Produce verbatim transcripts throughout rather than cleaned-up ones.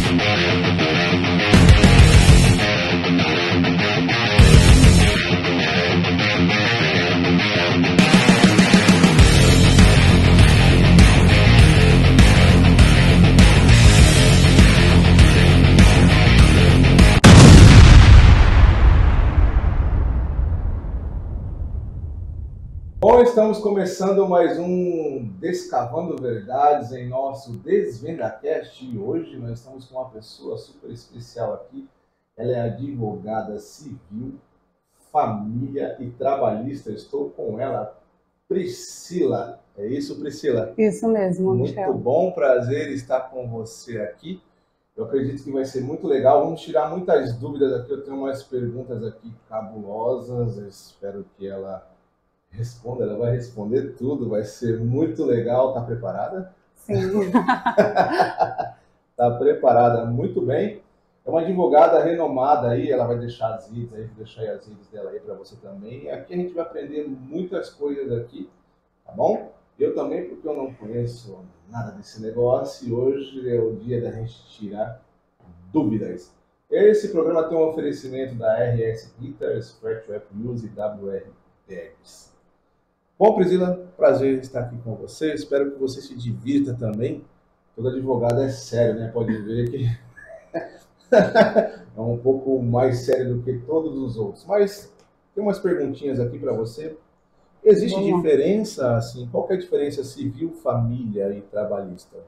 Bom, estamos começando mais um Descavando Verdades em nosso DesvendaCast e hoje nós estamos com uma pessoa super especial aqui. Ela é advogada civil, família e trabalhista. Estou com ela, Priscila. É isso, Priscila? Isso mesmo, Muito Michel. bom, prazer estar com você aqui. Eu acredito que vai ser muito legal. Vamos tirar muitas dúvidas aqui. Eu tenho umas perguntas aqui cabulosas. Eu espero que ela responda, ela vai responder tudo, vai ser muito legal. Tá preparada? Sim. Tá preparada, muito bem. É uma advogada renomada aí, ela vai deixar as redes aí, vou deixar aí as redes dela aí para você também. E aqui a gente vai aprender muitas coisas aqui, tá bom? Eu também, porque eu não conheço nada desse negócio e hoje é o dia da gente tirar dúvidas. Esse programa tem um oferecimento da R S Guitars, Scratch App News e W R Tags. Bom, Priscila, prazer estar aqui com você. Espero que você se divirta também. Todo advogado é sério, né? Pode ver que é um pouco mais sério do que todos os outros. Mas tem umas perguntinhas aqui para você. Existe Vamos lá. diferença, assim, qual que é a diferença civil, família e trabalhista?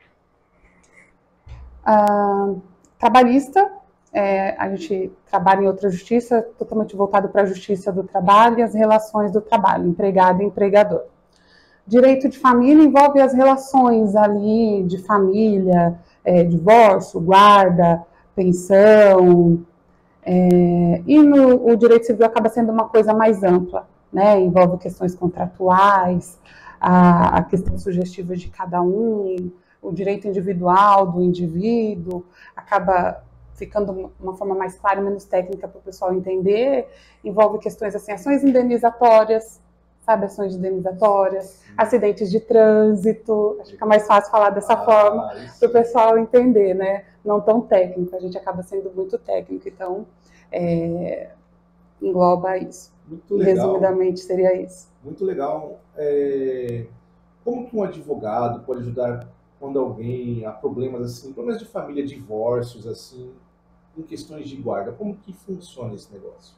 Ah, trabalhista, é, a gente trabalha em outra justiça, totalmente voltado para a justiça do trabalho e as relações do trabalho, empregado e empregador. Direito de família envolve as relações ali de família, é, divórcio, guarda, pensão, é, e no, o direito civil acaba sendo uma coisa mais ampla, né? Envolve questões contratuais, a, a questão sugestiva de cada um, o direito individual do indivíduo, acaba ficando uma forma mais clara e menos técnica para o pessoal entender, envolve questões assim, ações indenizatórias, sabe, ações indenizatórias, acidentes de trânsito, acho que fica mais fácil falar dessa Ah, forma isso. para o pessoal entender, né? Não tão técnico, a gente acaba sendo muito técnico, então é, engloba isso. Muito legal. Resumidamente seria isso. Muito legal. É, Como que um advogado pode ajudar quando alguém há problemas assim, problemas de família, divórcios assim, em questões de guarda? Como que funciona esse negócio?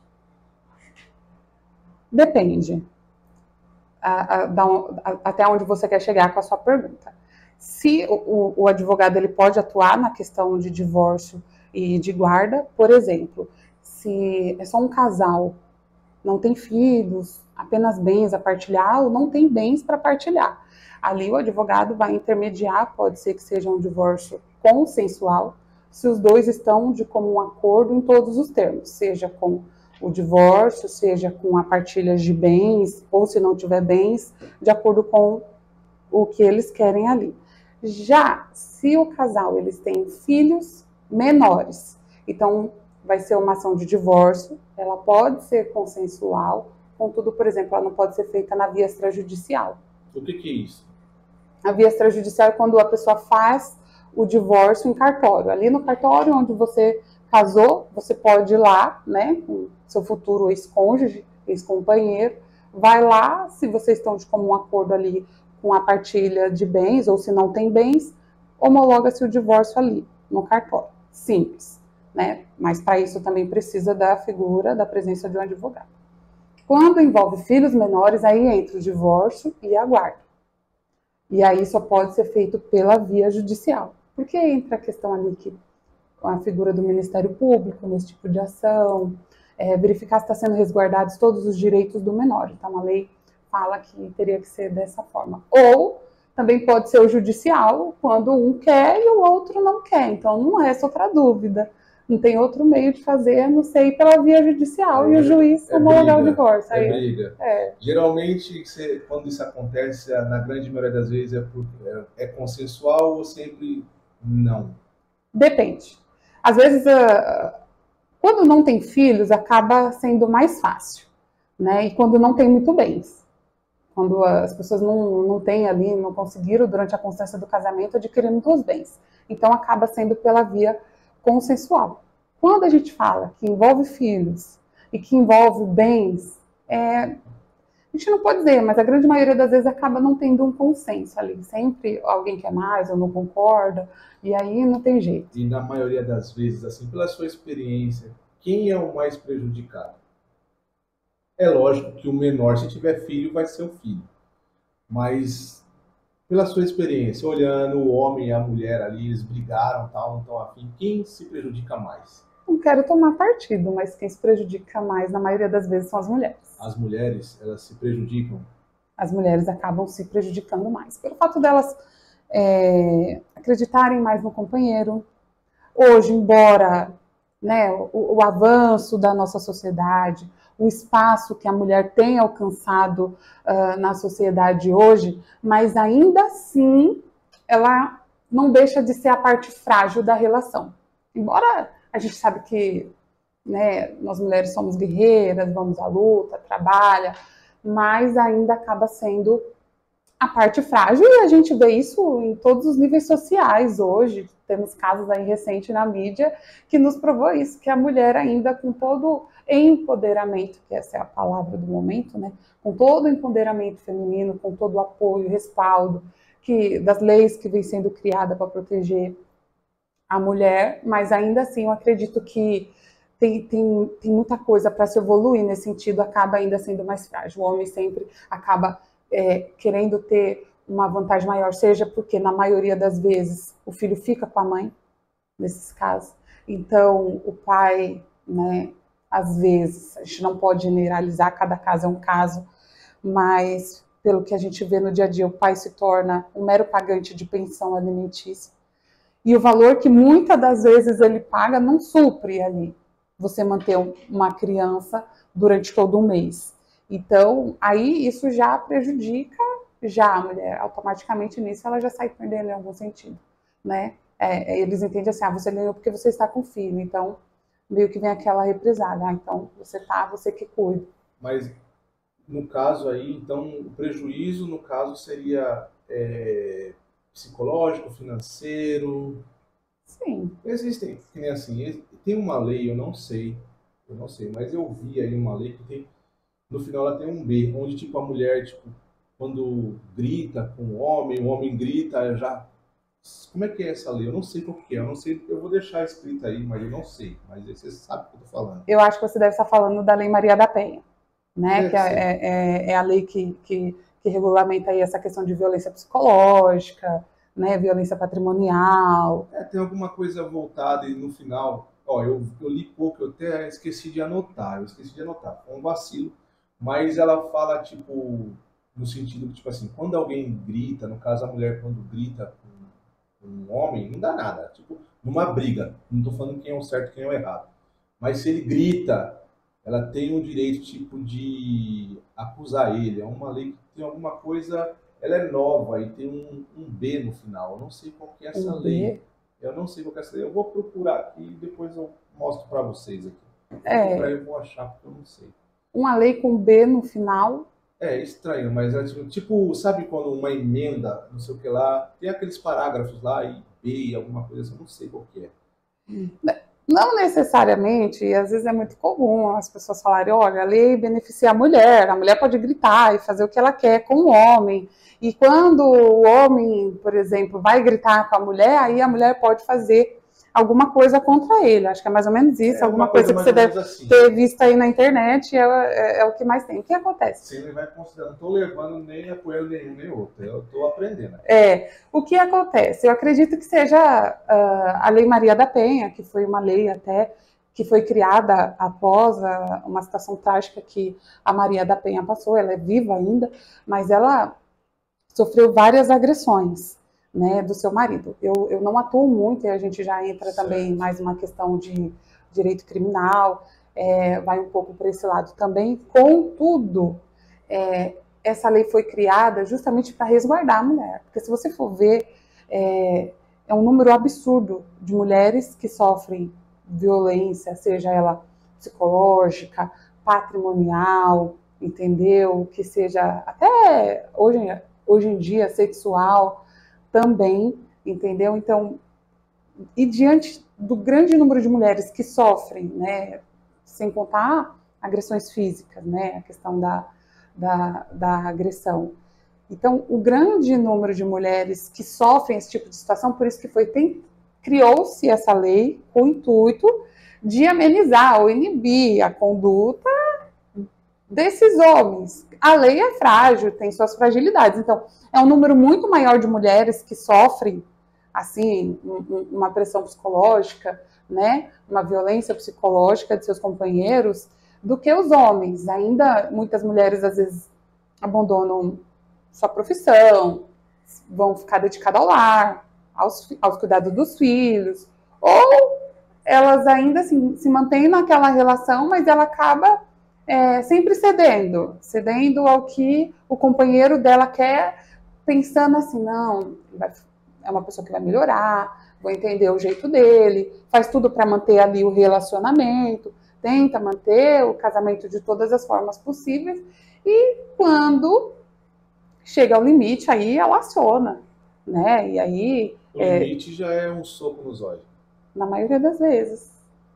Depende. A, a, da, a, até onde você quer chegar com a sua pergunta. Se o, o, o advogado ele pode atuar na questão de divórcio e de guarda, por exemplo, se é só um casal, não tem filhos, apenas bens a partilhar ou não tem bens para partilhar. Ali o advogado vai intermediar, pode ser que seja um divórcio consensual, se os dois estão de comum acordo em todos os termos, seja com o divórcio, seja com a partilha de bens, ou se não tiver bens, de acordo com o que eles querem ali. Já se o casal eles têm filhos menores, então vai ser uma ação de divórcio, ela pode ser consensual, contudo, por exemplo, ela não pode ser feita na via extrajudicial. O que que é isso? A via extrajudicial é quando a pessoa faz o divórcio em cartório. Ali no cartório onde você casou, você pode ir lá, né, com seu futuro ex-cônjuge, ex-companheiro, vai lá, se vocês estão de comum acordo ali com a partilha de bens, ou se não tem bens, homologa-se o divórcio ali, no cartório. Simples, né? Mas para isso também precisa da figura, da presença de um advogado. Quando envolve filhos menores, aí entra o divórcio e a guarda. E aí só pode ser feito pela via judicial. Porque entra a questão ali que a figura do Ministério Público nesse tipo de ação, é, verificar se está sendo resguardados todos os direitos do menor. Então a lei fala que teria que ser dessa forma. Ou também pode ser o judicial, quando um quer e o outro não quer. Então não é essa outra dúvida. Não tem outro meio de fazer, a não ser ir pela via judicial É, e o juiz é homologar o briga, divórcio. É Aí, briga. é. Geralmente, você, quando isso acontece, na grande maioria das vezes é, por, é, é consensual ou sempre não? Depende. Às vezes, uh, quando não tem filhos, acaba sendo mais fácil, né? E quando não tem muito bens. Quando as pessoas não, não têm ali, não conseguiram, durante a constância do casamento, adquirir muitos bens. Então acaba sendo pela via consensual. Quando a gente fala que envolve filhos e que envolve bens, é, a gente não pode dizer, mas a grande maioria das vezes acaba não tendo um consenso ali. Sempre alguém quer mais ou não concorda, e aí não tem jeito. E na maioria das vezes, assim, pela sua experiência, quem é o mais prejudicado? É lógico que o menor, se tiver filho, vai ser o filho. Mas, pela sua experiência, olhando o homem e a mulher ali, eles brigaram, tal, não estão afim, quem se prejudica mais? Não quero tomar partido, mas quem se prejudica mais, na maioria das vezes, são as mulheres. As mulheres, elas se prejudicam? As mulheres acabam se prejudicando mais. Pelo fato delas é, acreditarem mais no companheiro. Hoje, embora, né, o, o avanço da nossa sociedade, o espaço que a mulher tem alcançado uh, na sociedade hoje, mas ainda assim ela não deixa de ser a parte frágil da relação. Embora a gente sabe que, né, nós mulheres somos guerreiras, vamos à luta, trabalha, mas ainda acaba sendo a parte frágil, e a gente vê isso em todos os níveis sociais hoje. Temos casos aí recentes na mídia que nos provou isso, que a mulher ainda com todo empoderamento, que essa é a palavra do momento, né? Com todo o empoderamento feminino, com todo o apoio, respaldo que, das leis que vem sendo criadas para proteger a mulher, mas ainda assim eu acredito que tem, tem, tem muita coisa para se evoluir nesse sentido, acaba ainda sendo mais frágil. O homem sempre acaba É, querendo ter uma vantagem maior, seja porque na maioria das vezes o filho fica com a mãe, nesses casos. Então o pai, né, às vezes, a gente não pode generalizar, cada caso é um caso, mas pelo que a gente vê no dia a dia, o pai se torna um mero pagante de pensão alimentícia. E o valor que muitas das vezes ele paga não supre ali você manter uma criança durante todo um mês. Então, aí isso já prejudica já a mulher. Automaticamente nisso ela já sai perdendo em algum sentido, né? É, eles entendem assim, ah, você ganhou porque você está com filho. Então, meio que vem aquela represália. Ah, então, você tá, você que cuida. Mas, no caso aí, então, o prejuízo, no caso, seria é, psicológico, financeiro? Sim. Existem, que nem assim, tem uma lei, eu não sei, eu não sei, mas eu vi aí uma lei que tem, no final ela tem um B, onde tipo a mulher, tipo, quando grita com o homem, o homem grita, já... Como é que é essa lei? Eu não sei qual que é, eu não sei, eu vou deixar escrito aí, mas eu não sei, mas aí você sabe o que eu tô falando. Eu acho que você deve estar falando da Lei Maria da Penha, né? Que é, é, é a lei que, que, que regulamenta aí essa questão de violência psicológica, né? Violência patrimonial. É, tem alguma coisa voltada e no final, ó, eu, eu li pouco, eu até esqueci de anotar, eu esqueci de anotar, foi um vacilo, mas ela fala, tipo, no sentido que, tipo assim, quando alguém grita, no caso a mulher quando grita com um homem, não dá nada, tipo, numa briga, não tô falando quem é o certo e quem é o errado, mas se ele grita, ela tem o direito, tipo, de acusar ele, é uma lei que tem alguma coisa... Ela é nova e tem um, um B no final. Eu não sei qual que é essa Um lei. B? Eu não sei qual que é essa lei. Eu vou procurar aqui e depois eu mostro para vocês aqui. É. Eu vou achar porque eu não sei. Uma lei com B no final. É estranho, mas é tipo, tipo, sabe quando uma emenda, não sei o que lá, tem aqueles parágrafos lá e B, alguma coisa assim, eu não sei qual que é. Não necessariamente, e às vezes é muito comum as pessoas falarem, olha, a lei beneficia a mulher, a mulher pode gritar e fazer o que ela quer com o homem. E quando o homem, por exemplo, vai gritar com a mulher, aí a mulher pode fazer alguma coisa contra ele. Acho que é mais ou menos isso, é, alguma coisa, coisa que você deve assim. ter visto aí na internet, é, é, é o que mais tem. O que acontece? Sim, ele vai considerando, não estou levando nem apoiando nenhum nem outro, eu estou aprendendo. É, o que acontece? Eu acredito que seja uh, a Lei Maria da Penha, que foi uma lei até que foi criada após a, uma situação trágica que a Maria da Penha passou, ela é viva ainda, mas ela sofreu várias agressões, né, do seu marido. Eu, eu não atuo muito, e a gente já entra certo. Também mais uma questão de direito criminal, é, vai um pouco para esse lado também. Contudo, é, essa lei foi criada justamente para resguardar a mulher, porque se você for ver, é, é um número absurdo de mulheres que sofrem violência, seja ela psicológica, patrimonial, entendeu? Que seja até hoje, hoje em dia sexual também, entendeu? Então, e diante do grande número de mulheres que sofrem, né, sem contar agressões físicas, né, a questão da, da, da agressão. Então, o grande número de mulheres que sofrem esse tipo de situação, por isso que foi, tem, criou-se essa lei com o intuito de amenizar ou inibir a conduta desses homens. A lei é frágil, tem suas fragilidades. Então, é um número muito maior de mulheres que sofrem, assim, uma pressão psicológica, né, uma violência psicológica de seus companheiros, do que os homens. Ainda muitas mulheres, às vezes, abandonam sua profissão, vão ficar dedicadas ao lar, aos, aos cuidados dos filhos, ou elas ainda assim, se mantêm naquela relação, mas ela acaba é, sempre cedendo, cedendo ao que o companheiro dela quer, pensando assim, não, é uma pessoa que vai melhorar, vou entender o jeito dele, faz tudo para manter ali o relacionamento, tenta manter o casamento de todas as formas possíveis, e quando chega ao limite, aí ela aciona, né? E aí... O é, limite já é um soco nos olhos. Na maioria das vezes.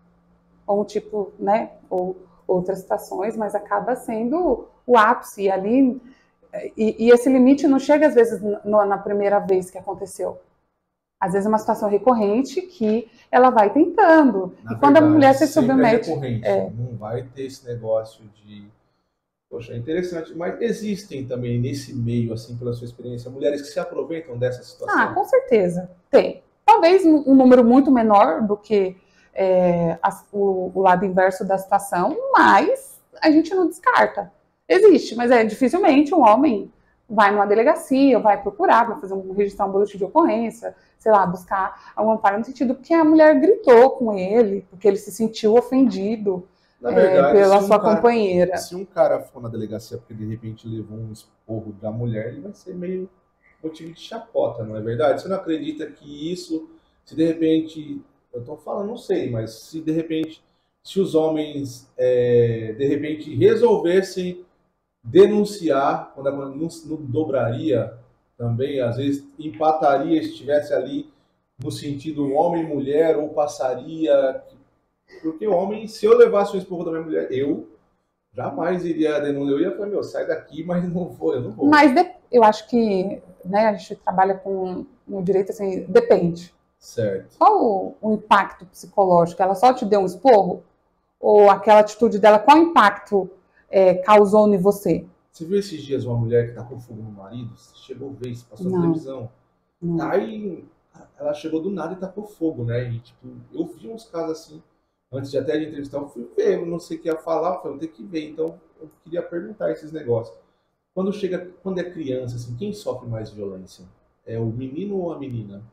Ou um tipo, né? Ou outras situações, mas acaba sendo o ápice ali. E, e esse limite não chega, às vezes, no, na primeira vez que aconteceu. Às vezes é uma situação recorrente que ela vai tentando. Na e quando verdade, a mulher se sempre submete... É recorrente. É... Não vai ter esse negócio de... Poxa, é interessante, mas existem também nesse meio, assim, pela sua experiência, mulheres que se aproveitam dessa situação? Ah, com certeza, tem. Talvez um número muito menor do que é, a, o, o lado inverso da situação, mas a gente não descarta. Existe, mas é dificilmente um homem vai numa delegacia, vai procurar, vai fazer um registrar um boletim de ocorrência, sei lá, buscar algum amparo no sentido porque a mulher gritou com ele, porque ele se sentiu ofendido. Na verdade, é, pela um sua cara, companheira. Se um cara for na delegacia porque de repente levou um esporro da mulher, ele vai ser meio motivo de chapota, não é verdade? Você não acredita que isso, se de repente, eu tô falando, não sei, mas se de repente, se os homens é, de repente resolvessem denunciar, quando a mulher não, não dobraria também, às vezes empataria, estivesse ali no sentido homem e mulher, ou passaria... Porque o homem, se eu levasse um esporro da minha mulher, eu jamais iria denunciar. Eu ia falar, meu, sai daqui, mas não vou, eu não vou. Mas de, eu acho que, né, a gente trabalha com no direito, assim, depende. Certo. Qual o, o impacto psicológico? Ela só te deu um esporro? Ou aquela atitude dela, qual impacto é, causou em você? Você viu esses dias uma mulher que tá com fogo no marido? Chegou a ver, passou na Não. televisão. Não. Aí ela chegou do nada e tacou fogo, né? E, tipo, eu vi uns casos assim. Antes de até de entrevistar, eu fui ver, eu não sei o que ia falar, eu falei, eu tenho que ver. Então, eu queria perguntar esses negócios. Quando chega, quando é criança, assim, quem sofre mais violência? É o menino ou a menina?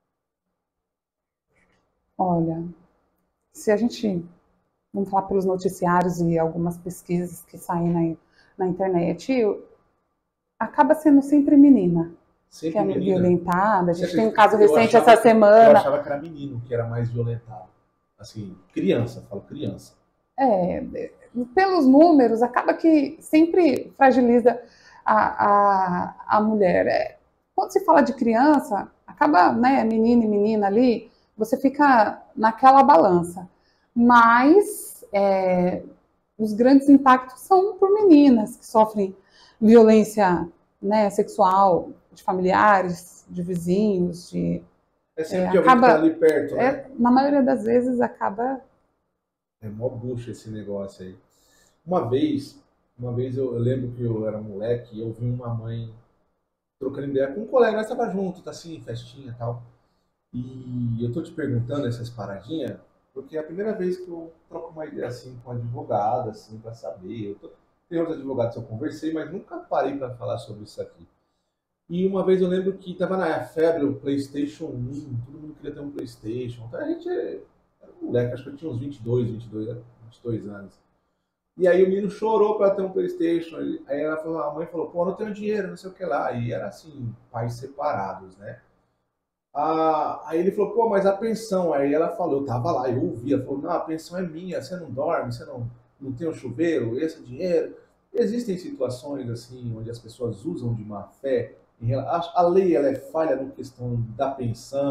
Olha, se a gente, vamos falar pelos noticiários e algumas pesquisas que saem na, na internet, eu, acaba sendo sempre menina. Sempre que é menina? Violentada. A gente Você tem um acredita? caso recente Eu achava, essa semana. Eu achava que era menino que era mais violentado. Assim, criança, falo criança. É, pelos números, acaba que sempre fragiliza a, a, a mulher. É, quando se fala de criança, acaba, né, menino e menina ali, você fica naquela balança. Mas é, os grandes impactos são por meninas que sofrem violência, né, sexual, de familiares, de vizinhos, de... É sempre é, de alguém acaba, que tá ali perto, né? É, na maioria das vezes acaba... É mó bucha esse negócio aí. Uma vez, uma vez eu, eu lembro que eu era moleque e eu vi uma mãe trocando ideia com um colega, nós tava junto, tá assim, festinha e tal. E eu tô te perguntando essas paradinhas, porque é a primeira vez que eu troco uma ideia assim com um advogado, assim, pra saber. Eu tô, tem outros advogados que eu conversei, mas nunca parei pra falar sobre isso aqui. E uma vez eu lembro que tava na febre o PlayStation um, todo mundo queria ter um PlayStation. Então a gente era um moleque, acho que eu tinha uns vinte e dois, vinte e dois, vinte e dois anos. E aí o menino chorou para ter um PlayStation. Aí ela falou, a mãe falou, pô, não tenho dinheiro, não sei o que lá. E era assim, pais separados, né? Ah, aí ele falou, pô, mas a pensão. Aí ela falou, eu tava lá, eu ouvi. Ela falou, não, a pensão é minha, você não dorme, você não, não tem um chuveiro, esse é dinheiro. Existem situações assim, onde as pessoas usam de má fé. A lei ela é falha na questão da pensão,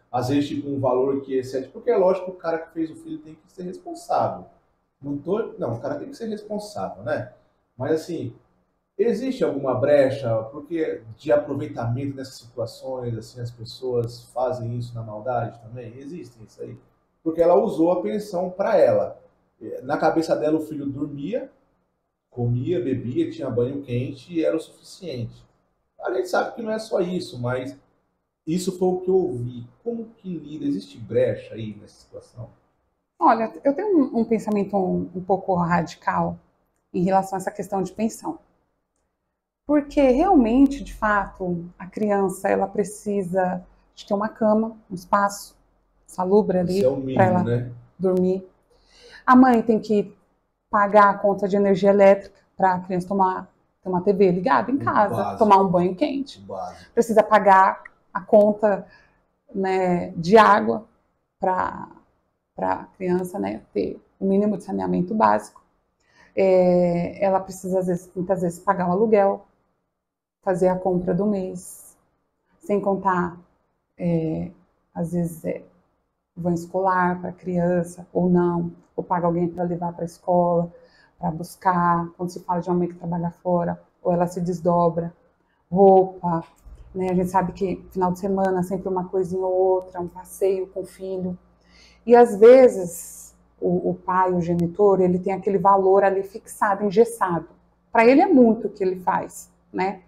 às vezes tipo um valor que excede, porque é lógico que o cara que fez o filho tem que ser responsável. Não, tô, não, o cara tem que ser responsável, né? Mas assim, existe alguma brecha, porque de aproveitamento nessas situações, assim, as pessoas fazem isso na maldade também? Existe isso aí? Porque ela usou a pensão para ela. Na cabeça dela o filho dormia, comia, bebia, tinha banho quente e era o suficiente. A gente sabe que não é só isso, mas isso foi o que eu ouvi. Como que lida? Existe brecha aí nessa situação? Olha, eu tenho um, um pensamento um, um pouco radical em relação a essa questão de pensão. Porque realmente, de fato, a criança ela precisa de ter uma cama, um espaço salubre ali Isso é o para mínimo, ela né? dormir. A mãe tem que pagar a conta de energia elétrica para a criança tomar, ter uma T V ligada em O casa, básico, tomar um banho o quente. básico. Precisa pagar a conta, né, de água para a criança, né, ter o mínimo de saneamento básico. É, ela precisa, às vezes, muitas vezes, pagar o aluguel, fazer a compra do mês, sem contar, é, às vezes, é, van escolar para a criança, ou não, ou paga alguém para levar para a escola, para buscar, quando se fala de uma mãe que trabalha fora, ou ela se desdobra, roupa, né? A gente sabe que final de semana sempre uma coisinha ou outra, um passeio com o filho. E às vezes o, o pai, o genitor, ele tem aquele valor ali fixado, engessado. Para ele é muito o que ele faz, né?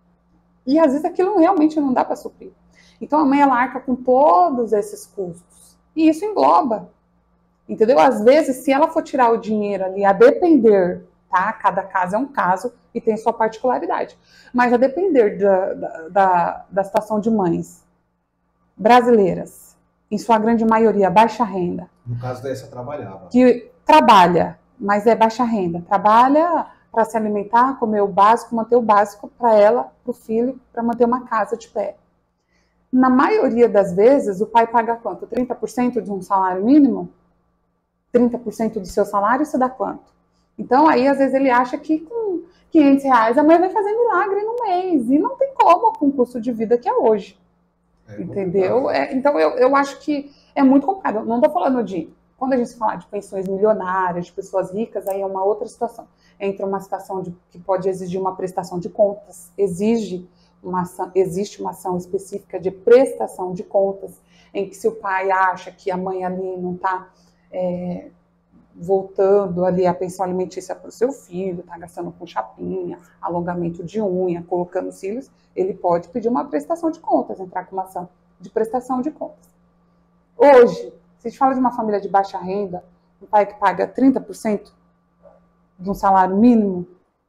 E às vezes aquilo realmente não dá para suprir. Então a mãe ela arca com todos esses custos. E isso engloba, entendeu? Às vezes, se ela for tirar o dinheiro ali, a depender, tá? Cada caso é um caso e tem sua particularidade. Mas a depender da, da, da, da situação de mães brasileiras, em sua grande maioria, baixa renda. No caso dessa, trabalhava. Que trabalha, mas é baixa renda. Trabalha para se alimentar, comer o básico, manter o básico para ela, para o filho, para manter uma casa de pé. Na maioria das vezes, o pai paga quanto? trinta por cento de um salário mínimo? trinta por cento do seu salário, isso dá quanto? Então, aí, às vezes, ele acha que com quinhentos reais a mãe vai fazer milagre no mês. E não tem como com o custo de vida que é hoje. É, entendeu? É, então, eu, eu acho que é muito complicado. Não estou falando de... Quando a gente fala de pensões milionárias, de pessoas ricas, aí é uma outra situação. Entra uma situação de, que pode exigir uma prestação de contas. Exige uma ação, existe uma ação específica de prestação de contas, em que se o pai acha que a mãe ali não está... É, voltando ali a pensão alimentícia para o seu filho, está gastando com chapinha, alongamento de unha, colocando cílios, ele pode pedir uma prestação de contas, entrar com uma ação de prestação de contas. Hoje, se a gente fala de uma família de baixa renda, um pai que paga trinta por cento de um salário mínimo,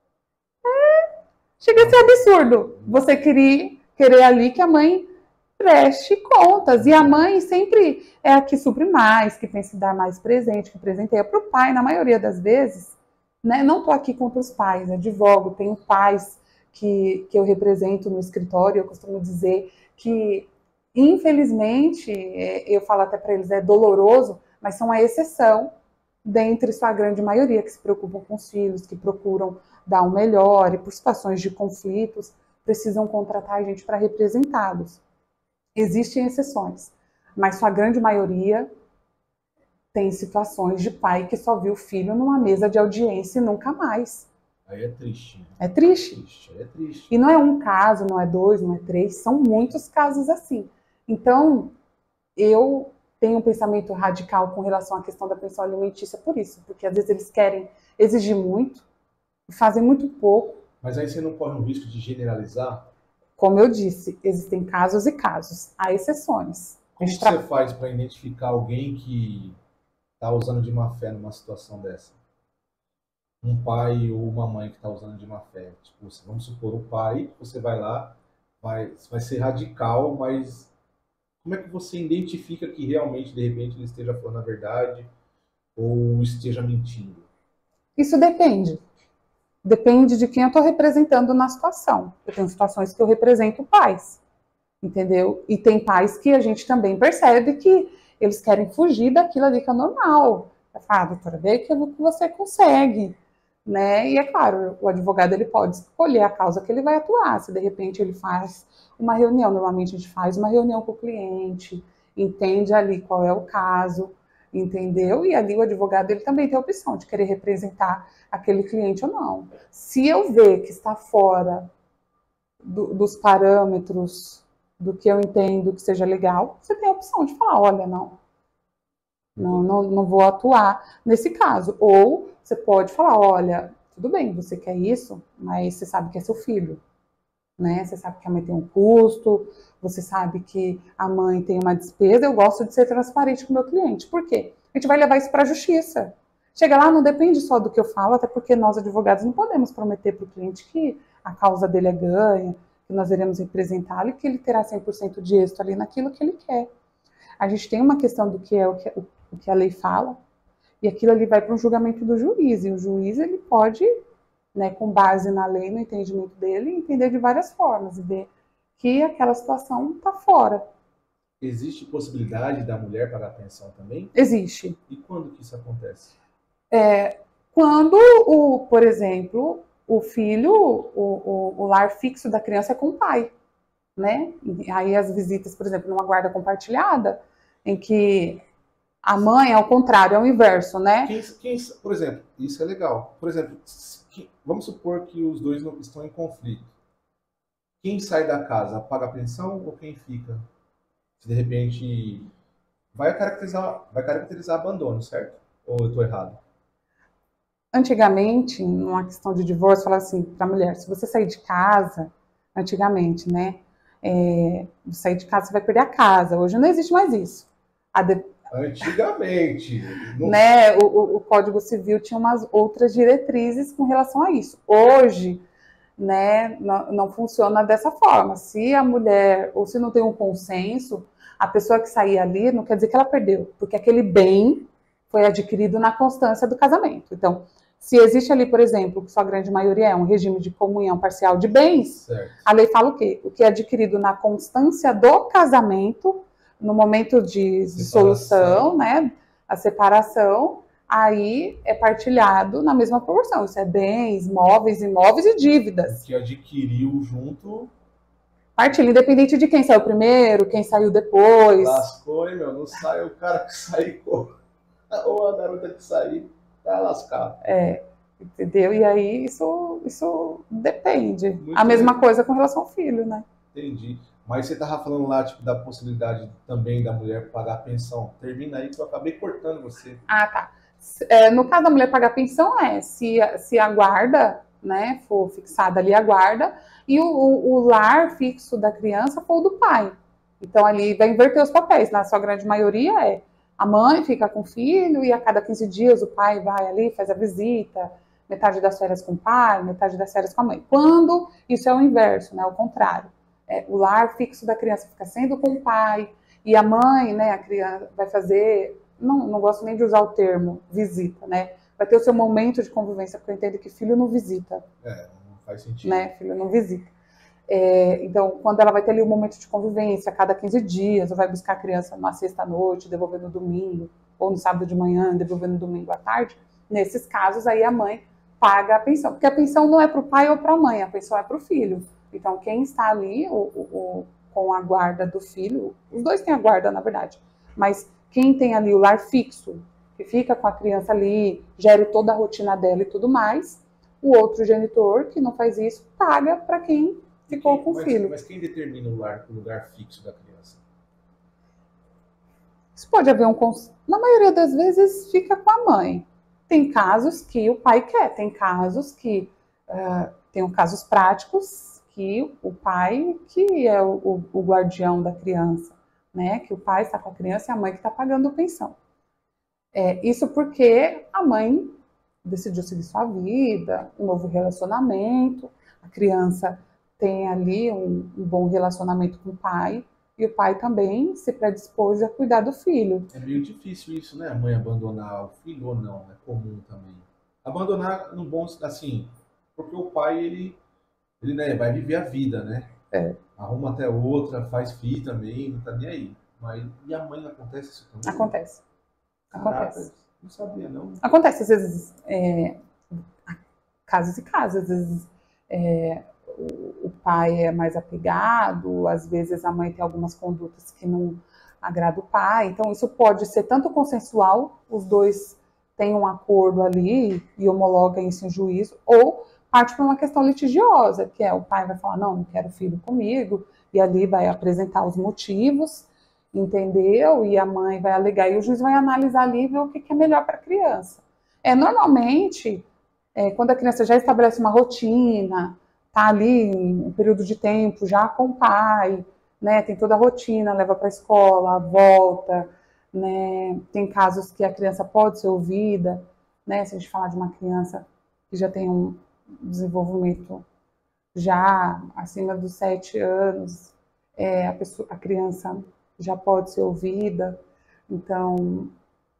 é, chega a ser absurdo. Você querer, querer ali que a mãe preste contas. E a mãe sempre é a que supre mais, que pensa em dar mais presente, que presenteia para o pai, na maioria das vezes. Né? Não estou aqui contra os pais, advogo, tenho pais que, que eu represento no escritório, eu costumo dizer que, infelizmente, eu falo até para eles, é doloroso, mas são a exceção dentre sua grande maioria, que se preocupam com os filhos, que procuram dar o melhor e por situações de conflitos precisam contratar a gente para representá-los. Existem exceções, mas sua grande maioria tem situações de pai que só viu o filho numa mesa de audiência e nunca mais. Aí é triste. É triste. É triste, é triste. E não é um caso, não é dois, não é três, são muitos casos assim. Então, eu tenho um pensamento radical com relação à questão da pensão alimentícia por isso, porque às vezes eles querem exigir muito e fazem muito pouco. Mas aí você não corre o risco de generalizar? Como eu disse, existem casos e casos, há exceções. Como que você faz para identificar alguém que está usando de má fé numa situação dessa? Um pai ou uma mãe que está usando de má fé. Tipo, vamos supor, o pai, você vai lá, vai, vai ser radical, mas como é que você identifica que realmente, de repente, ele esteja falando a verdade ou esteja mentindo? Isso depende. Depende de quem eu estou representando na situação. Eu tenho situações que eu represento pais, entendeu? E tem pais que a gente também percebe que eles querem fugir daquilo ali que é normal. Eu falo, ah, doutora, vê aquilo que você consegue, né? E é claro, o advogado ele pode escolher a causa que ele vai atuar. Se de repente ele faz uma reunião, normalmente a gente faz uma reunião com o cliente, entende ali qual é o caso, entendeu? E ali o advogado ele também tem a opção de querer representar aquele cliente ou não. Se eu ver que está fora do, dos parâmetros do que eu entendo que seja legal, você tem a opção de falar, olha, não, não, não, não vou atuar nesse caso. Ou você pode falar, olha, tudo bem, você quer isso, mas você sabe que é seu filho, né? Você sabe que a mãe tem um custo, você sabe que a mãe tem uma despesa, eu gosto de ser transparente com o meu cliente. Por quê? A gente vai levar isso para a justiça. Chega lá, não depende só do que eu falo, até porque nós advogados não podemos prometer para o cliente que a causa dele é ganha, que nós iremos representá-lo e que ele terá cem por cento de êxito ali naquilo que ele quer. A gente tem uma questão do que é o que, o que a lei fala, e aquilo ali vai para um julgamento do juiz, e o juiz ele pode, né, com base na lei, no entendimento dele, entender de várias formas, e ver que aquela situação está fora. Existe possibilidade da mulher pagar pensão também? Existe. E quando que isso acontece? É, quando, o, por exemplo, o filho, o, o, o lar fixo da criança é com o pai, né? E aí as visitas, por exemplo, numa guarda compartilhada, em que a mãe, ao contrário, é o inverso, né? Quem, quem, por exemplo, isso é legal. Por exemplo, que, vamos supor que os dois não estão em conflito. Quem sai da casa paga a pensão ou quem fica? Se de repente vai caracterizar, vai caracterizar abandono, certo? Ou eu estou errado? Antigamente, numa questão de divórcio, falava assim para a mulher, se você sair de casa, antigamente, né? É, sair de casa, você vai perder a casa. Hoje não existe mais isso. A de... Antigamente. Não... né, o, o Código Civil tinha umas outras diretrizes com relação a isso. Hoje, né, não, não funciona dessa forma. Se a mulher, ou se não tem um consenso, a pessoa que sair ali não quer dizer que ela perdeu, porque aquele bem foi adquirido na constância do casamento. Então, se existe ali, por exemplo, que sua grande maioria é um regime de comunhão parcial de bens, certo, a lei fala o quê? O que é adquirido na constância do casamento, no momento de dissolução, né, a separação, aí é partilhado na mesma proporção. Isso é bens, móveis, imóveis e dívidas. O que adquiriu junto... Partilha, independente de quem saiu primeiro, quem saiu depois. Lascou, hein, meu? Não sai o cara que saiu, ou a garota que saiu, tá lascado. É, entendeu? E aí isso, isso depende. Muito a mesma bem. Coisa com relação ao filho, né? Entendi. Mas você estava falando lá, tipo, da possibilidade também da mulher pagar a pensão. Termina aí que eu acabei cortando você. Ah, tá. É, no caso da mulher pagar a pensão, é se, se a guarda, né, for fixada ali a guarda, e o, o, o lar fixo da criança for o do pai. Então ali vai inverter os papéis. Na sua grande maioria é a mãe fica com o filho e a cada quinze dias o pai vai ali, faz a visita, metade das férias com o pai, metade das férias com a mãe. Quando isso é o inverso, né, o contrário. É, o lar fixo da criança fica sendo com o pai e a mãe, né, a criança vai fazer, não, não gosto nem de usar o termo visita, né, vai ter o seu momento de convivência, porque eu entendo que filho não visita. É, não faz sentido. Né, filho não visita. É, então, quando ela vai ter ali um momento de convivência, a cada quinze dias, ou vai buscar a criança numa sexta-noite, devolver no domingo, ou no sábado de manhã, devolver no domingo à tarde, nesses casos aí a mãe paga a pensão, porque a pensão não é para o pai ou para a mãe, a pensão é para o filho. Então, quem está ali o, o, o, com a guarda do filho, os dois têm a guarda, na verdade, mas quem tem ali o lar fixo, que fica com a criança ali, gere toda a rotina dela e tudo mais, o outro genitor, que não faz isso, paga para quem ficou quem, com o mas, filho. Mas quem determina o, lar, o lugar fixo da criança? Isso pode haver um... Na maioria das vezes fica com a mãe. Tem casos que o pai quer, tem casos que... Uh, tem casos práticos que o pai que é o, o, o guardião da criança, né? Que o pai está com a criança e a mãe que está pagando a pensão. É, isso porque a mãe decidiu seguir sua vida, um novo relacionamento, a criança tem ali um, um bom relacionamento com o pai, e o pai também se predispôs a cuidar do filho. É meio difícil isso, né? A mãe abandonar o filho ou não, é comum também. Abandonar no bom, assim, porque o pai, ele, ele né, vai viver a vida, né? É. Arruma até outra, faz filho também, não tá nem aí. Mas, e a mãe, acontece isso também? Acontece. Caraca, Acontece. Não sabia, não. Acontece, às vezes, é, casos e casos, às vezes é, o, o pai é mais apegado, às vezes a mãe tem algumas condutas que não, agrada o pai. Então, isso pode ser tanto consensual, os dois têm um acordo ali e homologam isso em juízo, ou parte para uma questão litigiosa, que é o pai vai falar, não, não quero filho comigo, e ali vai apresentar os motivos, entendeu? E a mãe vai alegar, e o juiz vai analisar ali e ver o que é melhor para a criança. É, normalmente, é, quando a criança já estabelece uma rotina, tá ali um período de tempo já com o pai, né, tem toda a rotina, leva para a escola, volta, né, tem casos que a criança pode ser ouvida, né, se a gente falar de uma criança que já tem um desenvolvimento já acima dos sete anos, é, a, pessoa, a criança já pode ser ouvida, então,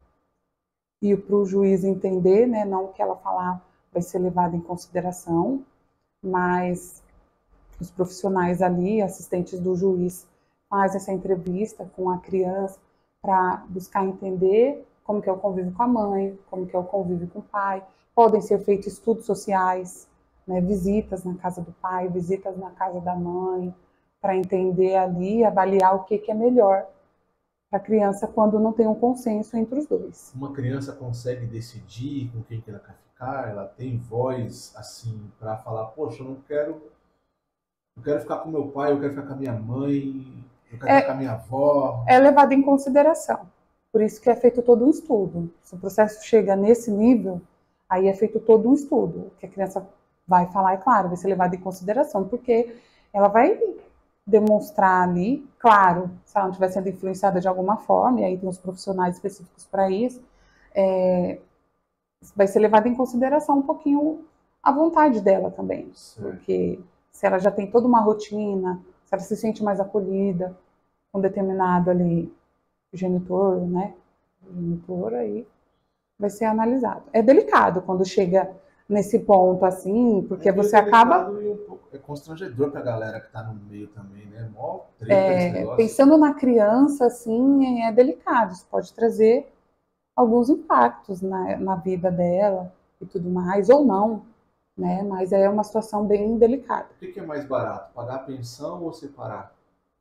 e para o juiz entender, né, não o que ela falar vai ser levado em consideração, mas os profissionais ali, assistentes do juiz, fazem essa entrevista com a criança para buscar entender como que é o convívio com a mãe, como que é o convívio com o pai. Podem ser feitos estudos sociais, né, visitas na casa do pai, visitas na casa da mãe, para entender ali, avaliar o que, que é melhor para a criança quando não tem um consenso entre os dois. Uma criança consegue decidir com quem que ela quer ficar? Ela tem voz assim para falar, poxa, eu não quero, eu quero ficar com meu pai, eu quero ficar com a minha mãe, eu quero é, ficar com a minha avó. É levado em consideração. Por isso que é feito todo um estudo. Se o processo chega nesse nível, aí é feito todo um estudo. O que a criança vai falar, é claro, vai ser levado em consideração, porque ela vai demonstrar ali, claro, se ela não estiver sendo influenciada de alguma forma, e aí tem os profissionais específicos para isso, é, vai ser levado em consideração um pouquinho a vontade dela também. Sim. Porque se ela já tem toda uma rotina, se ela se sente mais acolhida com determinado ali genitor, né, genitor, aí vai ser analisado. É delicado quando chega nesse ponto assim, porque é você acaba... E um pouco, é constrangedor para a galera que está no meio também, né? Mó treta é, esse negócio. Pensando na criança, assim, é delicado. Isso pode trazer alguns impactos na, na vida dela e tudo mais, ou não, né? Mas é uma situação bem delicada. O que é mais barato, pagar a pensão ou separar?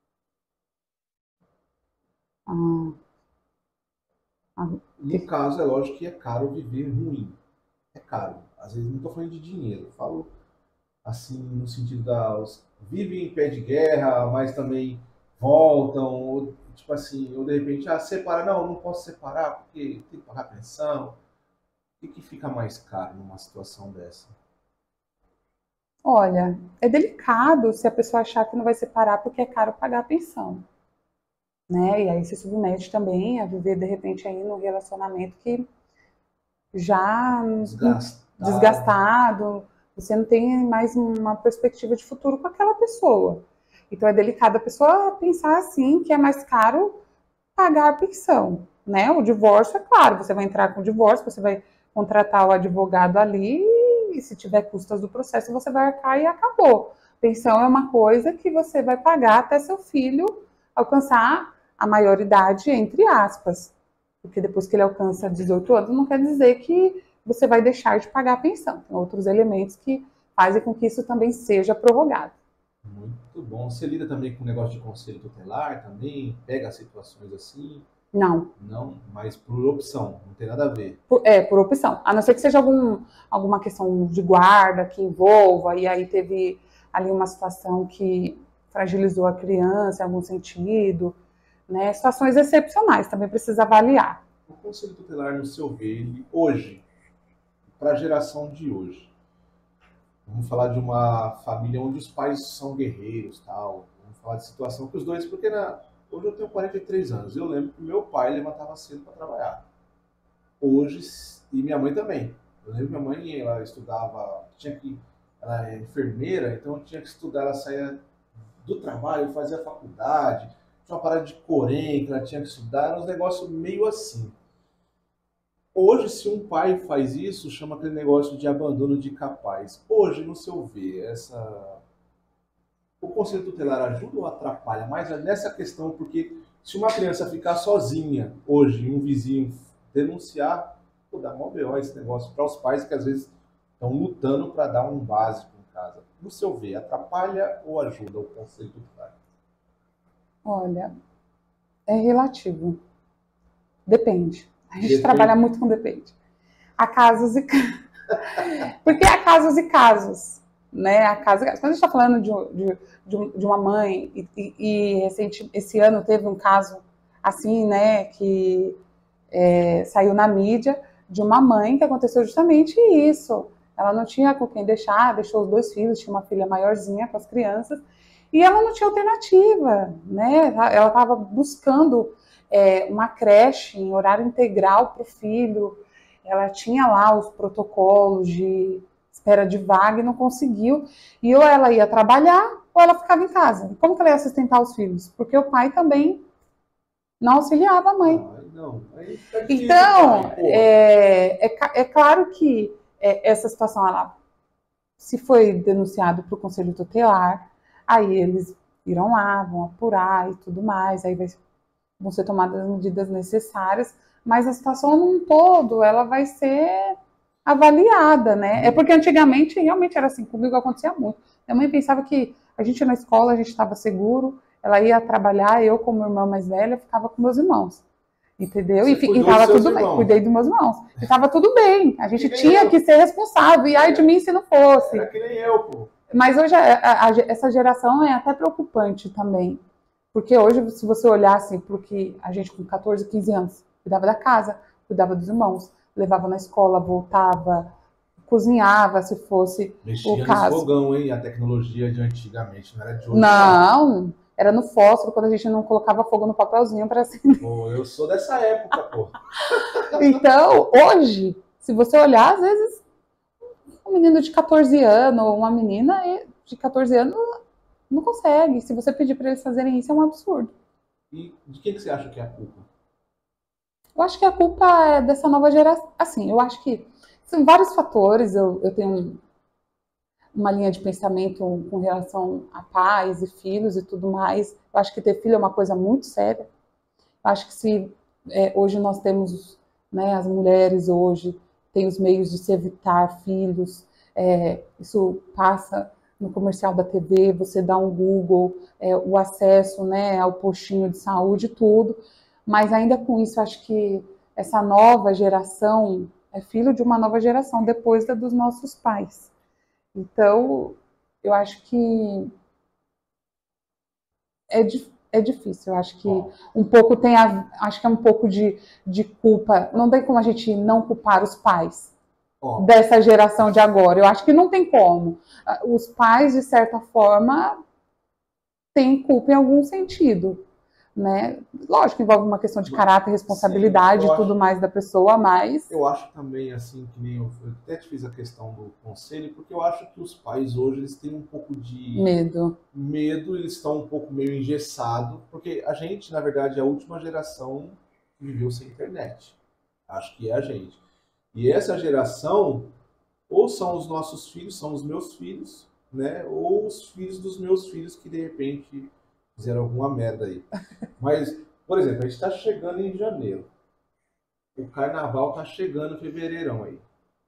Ah, ah, no que... caso, é lógico que é caro viver ruim. É caro. Às vezes não estou falando de dinheiro. Eu falo assim, no sentido da... vivem em pé de guerra, mas também voltam, ou, tipo assim, ou de repente, ah, separa, não, não posso separar porque tem que pagar pensão. O que, que fica mais caro numa situação dessa? Olha, é delicado se a pessoa achar que não vai separar porque é caro pagar a pensão, né? E aí se submete também a viver, de repente, aí num relacionamento que já desgastado. desgastado, você não tem mais uma perspectiva de futuro com aquela pessoa. Então é delicado a pessoa pensar assim, que é mais caro pagar a pensão, né? O divórcio, é claro, você vai entrar com o divórcio, você vai contratar o advogado ali e se tiver custas do processo, você vai arcar e acabou. Pensão é uma coisa que você vai pagar até seu filho alcançar a maioridade, entre aspas. Porque depois que ele alcança dezoito anos, não quer dizer que você vai deixar de pagar a pensão. Tem outros elementos que fazem com que isso também seja prorrogado. Muito bom. Você lida também com o negócio de conselho tutelar também? Pega situações assim? Não. Não, mas por opção, não tem nada a ver. Por, é, por opção. A não ser que seja algum, alguma questão de guarda que envolva, e aí teve ali uma situação que fragilizou a criança em algum sentido, né? Situações excepcionais, também precisa avaliar. O conselho tutelar, no seu ver, ele, hoje, para a geração de hoje, vamos falar de uma família onde os pais são guerreiros, tal, vamos falar de situação que os dois, porque na... hoje eu tenho quarenta e três anos, eu lembro que meu pai levantava cedo para trabalhar. Hoje, e minha mãe também. Eu lembro que minha mãe, ela estudava, tinha que, ela é enfermeira, então tinha que estudar, ela saía do trabalho, fazia faculdade, tinha uma parada de Corém que ela tinha que estudar, era um negócio meio assim. Hoje, se um pai faz isso, chama aquele negócio de abandono de capaz. Hoje, no seu ver, essa... o conselho tutelar ajuda ou atrapalha? Mas nessa questão, porque se uma criança ficar sozinha hoje, um vizinho denunciar, pô, dá mó B O esse negócio para os pais que às vezes estão lutando para dar um básico em casa. No seu ver, atrapalha ou ajuda o conselho tutelar? Olha, É relativo. Depende. A gente Depende. trabalha muito com depende. Há casos e porque há casos e casos, né? Há casos e casos. Quando a gente está falando de, de, de uma mãe e, e, e recente, esse ano teve um caso assim, né? Que é, saiu na mídia de uma mãe que aconteceu justamente isso. Ela não tinha com quem deixar, deixou os dois filhos, tinha uma filha maiorzinha com as crianças e ela não tinha alternativa, né? Ela estava buscando é, uma creche em horário integral para o filho. Ela tinha lá os protocolos de espera de vaga e não conseguiu. E ou ela ia trabalhar ou ela ficava em casa. Como que ela ia sustentar os filhos? Porque o pai também não auxiliava a mãe. Ah, não. Aí fica difícil, Então, pai, pô. é, é, é claro que é, essa situação, ela, se foi denunciado para o Conselho Tutelar, aí eles irão lá, vão apurar e tudo mais, aí vai, vão ser tomadas as medidas necessárias, mas a situação num todo, ela vai ser avaliada, né? É porque antigamente, realmente era assim, comigo acontecia muito. Minha mãe pensava que a gente na escola, a gente estava seguro, ela ia trabalhar, eu como irmã mais velha, ficava com meus irmãos. Entendeu? Você E cuidou estava dos seus tudo bem, irmãos. cuidei dos meus irmãos. E estava tudo bem. A gente Que nem tinha eu. que ser responsável. E ai de mim se não fosse. Era que nem eu, pô. Mas hoje a- a- a- essa geração é até preocupante também. Porque hoje, se você olhasse para o que a gente com quatorze, quinze anos cuidava da casa, cuidava dos irmãos, levava na escola, voltava, cozinhava, se fosse Mexia o nos caso. fogão, hein? A tecnologia de antigamente não era de hoje. Não. Não, era no fósforo, quando a gente não colocava fogo no papelzinho para acender. Pô, eu sou dessa época, pô. Então, hoje, se você olhar, às vezes, um menino de quatorze anos, ou uma menina de quatorze anos, não consegue. Se você pedir para eles fazerem isso, é um absurdo. E de quem que você acha que é a culpa? Eu acho que a culpa é dessa nova geração. Assim, eu acho que são vários fatores. Eu, eu tenho uma linha de pensamento com relação a pais e filhos e tudo mais. Eu acho que ter filho é uma coisa muito séria. Eu acho que se é, hoje nós temos, né, as mulheres hoje têm os meios de se evitar filhos, é, isso passa no comercial da T V, você dá um Google, é, o acesso, né, ao postinho de saúde, tudo. Mas ainda com isso, acho que essa nova geração é filho de uma nova geração depois da dos nossos pais. Então, eu acho que é, é difícil. Eu acho que Bom, um pouco tem a, acho que é um pouco de, de culpa. Não tem como a gente não culpar os pais ó, dessa geração de agora. Eu acho que não tem como. Os pais, de certa forma, têm culpa em algum sentido. Né? Lógico que envolve uma questão de caráter, responsabilidade e Sim, eu tudo acho- mais da pessoa, mas eu acho também, assim, que nem eu, eu até te fiz a questão do conselho, porque eu acho que os pais hoje, eles têm um pouco de medo. medo, eles estão um pouco meio engessados, porque a gente, na verdade, é a última geração que viveu sem internet. Acho que é a gente. E essa geração, ou são os nossos filhos, são os meus filhos, né? Ou os filhos dos meus filhos que, de repente, fizeram alguma merda aí. Mas, por exemplo, a gente está chegando em janeiro. O carnaval tá chegando em fevereirão aí.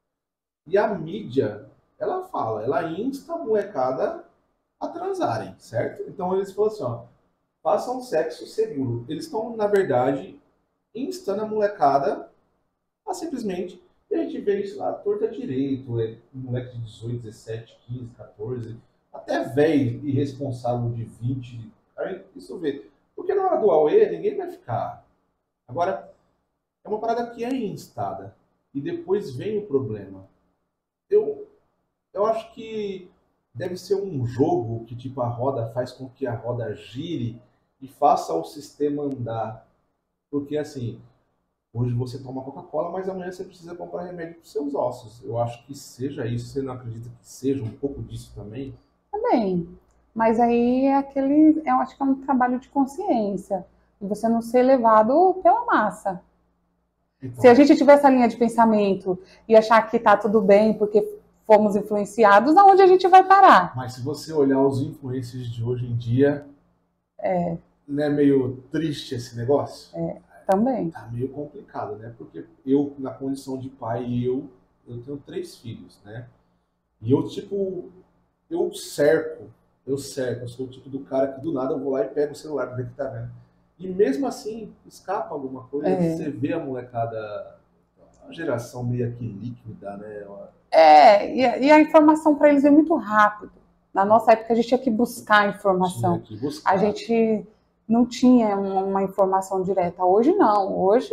E a mídia, ela fala, ela insta a molecada a transarem, certo? Então eles falam assim, ó, façam sexo seguro. Eles estão, na verdade, instando a molecada a simplesmente, e a gente vê isso lá, torta direito, é, moleque de dezoito, dezessete, quinze, quatorze, até velho irresponsável de vinte, aí isso vê. Porque na hora do auê, ninguém vai ficar. Agora, é uma parada que é instada. E depois vem o problema. Eu, eu acho que deve ser um jogo que tipo a roda faz com que a roda gire e faça o sistema andar. Porque assim, hoje você toma Coca-Cola, mas amanhã você precisa comprar remédio para os seus ossos. Eu acho que seja isso. Você não acredita que seja um pouco disso também? Também. Mas aí é aquele, eu acho que é um trabalho de consciência. E você não ser levado pela massa. Então, Se a gente tiver essa linha de pensamento e achar que tá tudo bem porque fomos influenciados, aonde a gente vai parar? mas se você olhar os influencers de hoje em dia, é. Não é meio triste esse negócio? É, também. Tá meio complicado, né? Porque eu, na condição de pai, eu, eu tenho três filhos, né? E eu, tipo, eu cerco, eu cerco, eu sou o tipo do cara que do nada eu vou lá e pego o celular pra ver o que tá vendo. E mesmo assim, escapa alguma coisa, É. você vê a molecada, uma geração meio que líquida, né? É, e, a- e a informação para eles é muito rápido. Na nossa época a gente tinha que buscar a Tinha informação. que A buscar. gente não tinha uma, uma informação direta. Hoje não. Hoje,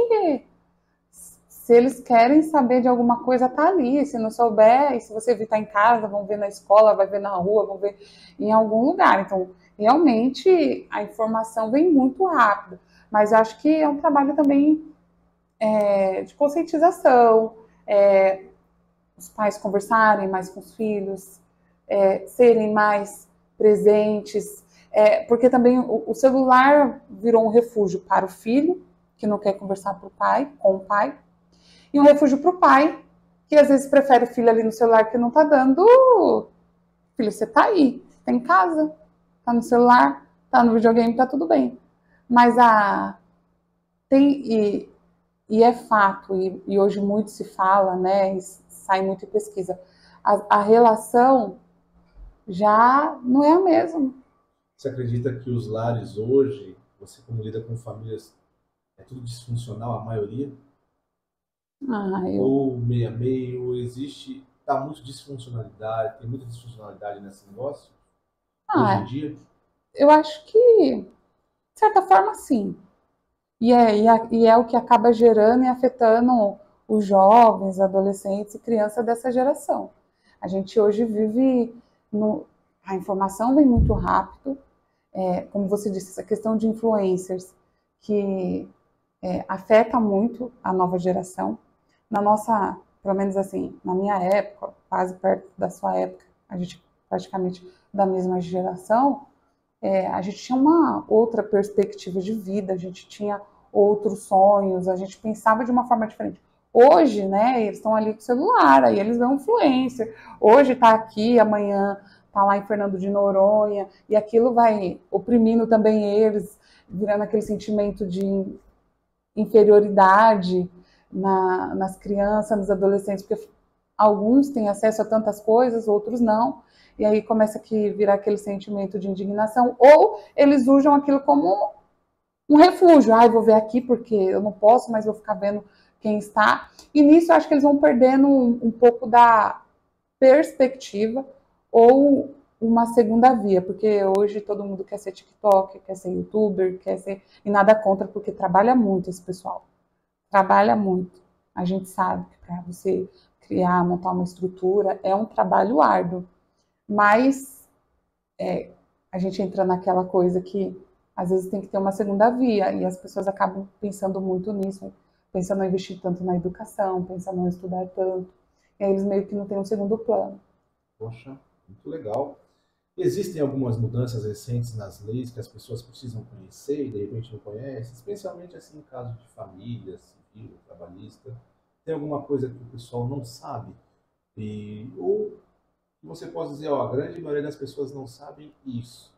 se eles querem saber de alguma coisa, tá ali. Se não souber, e se você vir tá em casa, vão ver na escola, vai ver na rua, vão ver em algum lugar. Então, realmente, a informação vem muito rápido. Mas eu acho que é um trabalho também é, de conscientização, é, os pais conversarem mais com os filhos, é, serem mais presentes, é, porque também o, o celular virou um refúgio para o filho, que não quer conversar pro pai, com o pai, e um refúgio para o pai, que às vezes prefere o filho ali no celular que não tá dando. Filho, você tá aí, tá em casa, tá no celular, tá no videogame, tá tudo bem. Mas a tem e, e é fato, e, e hoje muito se fala, né? Sai muito em pesquisa. A, a relação já não é a mesma. Você acredita que os lares hoje, você como lida com famílias, é tudo disfuncional, a maioria? Ah, eu, Ou meio a meio, existe, tá muito disfuncionalidade, tem muita disfuncionalidade nesse negócio, hoje em ah, dia? eu acho que, de certa forma, sim. E é, e, é, e é o que acaba gerando e afetando os jovens, adolescentes e crianças dessa geração. A gente hoje vive no, a informação vem muito rápido, é, como você disse, essa questão de influencers que é, afeta muito a nova geração. Na nossa, pelo menos assim, na minha época, quase perto da sua época, a gente praticamente da mesma geração, é, a gente tinha uma outra perspectiva de vida, a gente tinha outros sonhos, a gente pensava de uma forma diferente. Hoje, né, eles estão ali com o celular, aí eles vão influencer. Hoje está aqui, amanhã está lá em Fernando de Noronha, e aquilo vai oprimindo também eles, virando aquele sentimento de inferioridade na, nas crianças, nos adolescentes, porque alguns têm acesso a tantas coisas, outros não, e aí começa a virar aquele sentimento de indignação, ou eles usam aquilo como um refúgio. Ah, eu vou ver aqui porque eu não posso, mas vou ficar vendo quem está. E nisso eu acho que eles vão perdendo um, um pouco da perspectiva ou uma segunda via, porque hoje todo mundo quer ser TikTok, quer ser youtuber, quer ser... E nada contra, porque trabalha muito esse pessoal. Trabalha muito. A gente sabe que para você criar, montar uma estrutura, é um trabalho árduo. Mas é, a gente entra naquela coisa que às vezes tem que ter uma segunda via, e as pessoas acabam pensando muito nisso, pensando em investir tanto na educação, pensando em estudar tanto, e aí eles meio que não têm um segundo plano. Poxa, muito legal. Existem algumas mudanças recentes nas leis que as pessoas precisam conhecer e de repente não conhecem, especialmente assim em caso de família, civil, trabalhista. Tem alguma coisa que o pessoal não sabe? E, ou você pode dizer, ó, a grande maioria das pessoas não sabem isso.